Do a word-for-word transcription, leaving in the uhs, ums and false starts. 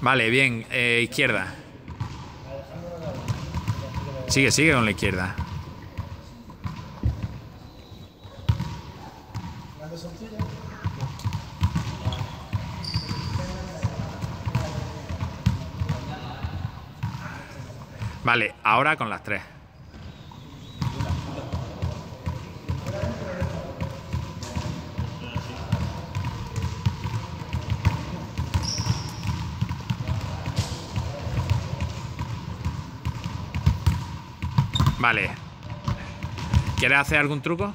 Vale, bien. Eh, izquierda. Sigue, sigue con la izquierda. Vale, ahora con las tres. Vale. ¿Quieres hacer algún truco?